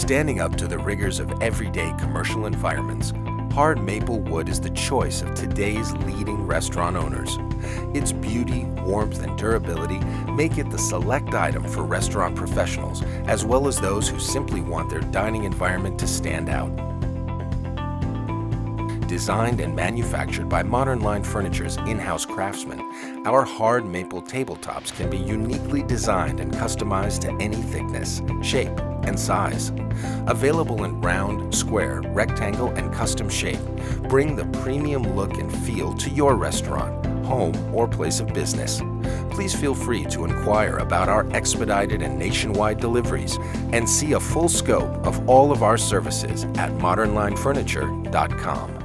Standing up to the rigors of everyday commercial environments, hard maple wood is the choice of today's leading restaurant owners. Its beauty, warmth, and durability make it the select item for restaurant professionals, as well as those who simply want their dining environment to stand out. Designed and manufactured by Modern Line Furniture's in-house craftsmen, our hard maple tabletops can be uniquely designed and customized to any thickness, shape, and size. Available in round, square, rectangle, and custom shape, bring the premium look and feel to your restaurant, home, or place of business. Please feel free to inquire about our expedited and nationwide deliveries and see a full scope of all of our services at modernlinefurniture.com.